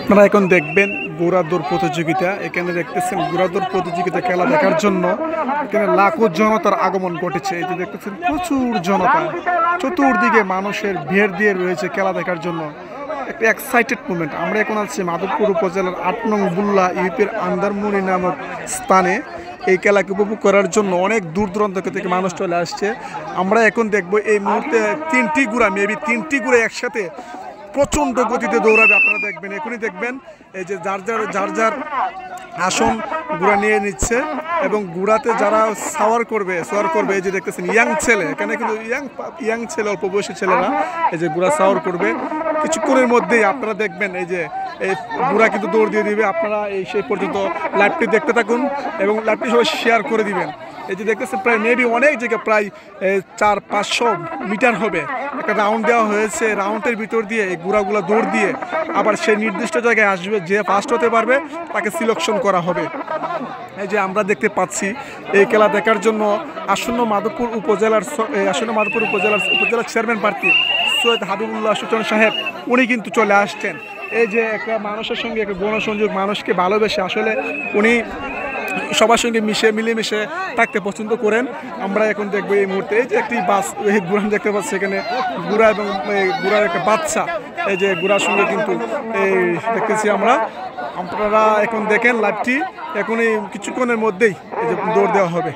আপনারা এখন দেখবেন ঘোড়াদৌড় প্রতিযোগিতা। এখানে দেখতেছেন ঘোড়াদৌড় প্রতিযোগিতা খেলা দেখার জন্য এখানে লাখো জনতার আগমন ঘটেছে। এই যে দেখতেছেন প্রচুর জনতা, চতুর্দিকে মানুষের ভিড় দিয়ে রয়েছে খেলা দেখার জন্য। একটা এক্সাইটেড মুভমেন্ট। আমরা এখন আছি মাধবপুর উপজেলার ৮ নং বুল্লা ইউপির আন্দারমুনি নামক স্থানে। এই খেলাকে উপভোগ করার জন্য অনেক দূর দূরান্ত থেকে মানুষ চলে আসছে। আমরা এখন দেখবো এই মুহূর্তে তিনটি ঘোড়া, মেবি তিনটি ঘোড়া একসাথে প্রচণ্ড গতিতে দৌড়াবে। আপনারা দেখবেন, এখনই দেখবেন এই যে যার যার আসন ঘোড়া নিয়ে নিচ্ছে এবং ঘোড়াতে যারা সাওয়ার করবে এই যে দেখতেছেন ইয়াং ছেলে, এখানে কিন্তু ইয়াং ছেলে, অল্প বয়সী ছেলেরা এই যে ঘোড়া সাওয়ার করবে। কিছুক্ষণের মধ্যেই আপনারা দেখবেন এই যে এই ঘোড়া কিন্তু দৌড় দিয়ে দিবে। আপনারা সেই পর্যন্ত লাইভটি দেখতে থাকুন এবং লাইভটি সবাই শেয়ার করে দিবেন। এই যে দেখতেছেন প্রায় মেবি অনেক জায়গায় প্রায় 400-500 মিটার হবে একটা রাউন্ড দেওয়া হয়েছে। রাউন্ডের ভিতর দিয়ে এই ঘোড়াগুলো দৌড় দিয়ে আবার সেই নির্দিষ্ট জায়গায় আসবে, যে ফার্স্ট হতে পারবে তাকে সিলেকশন করা হবে। এই যে আমরা দেখতে পাচ্ছি এই খেলা দেখার জন্য আসন্ন মাধবপুর উপজেলার উপজেলার চেয়ারম্যান প্রার্থী সৈয়দ হাবিবুল্লাহ সুজন সাহেব, উনি কিন্তু চলে আসছেন। এই যে একটা মানুষের সঙ্গে একটা গণসংযোগ, মানুষকে ভালোবেসে আসলে উনি সবার সঙ্গে মিলেমিশে থাকতে পছন্দ করেন। আমরা এখন দেখবো এই মুহূর্তে এই যে একটি বাস ঘোড়া দেখতে পাচ্ছি, এখানে ঘোড়া এবং ঘোড়ার একটা বাচ্চা, এই যে ঘোড়ার সঙ্গে কিন্তু এই দেখতেছি আমরা। আপনারা এখন দেখেন লাইভটি, এখন এই কিছুক্ষণের মধ্যেই এই যে দৌড় দেওয়া হবে।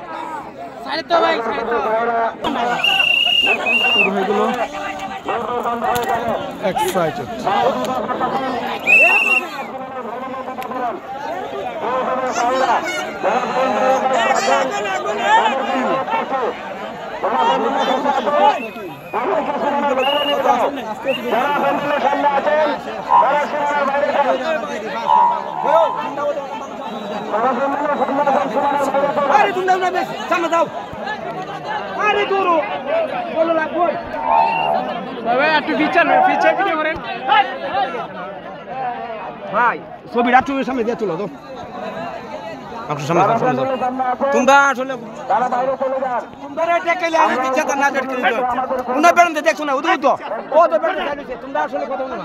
শুরু হয়ে গেল, এক্সাইটেড। ভাই ছবিটা তুমি সামনে দিয়ে তুলো তো, তোমরা আসলে দেখছো না উদয় তো তোমরা আসলে কথা বলো না।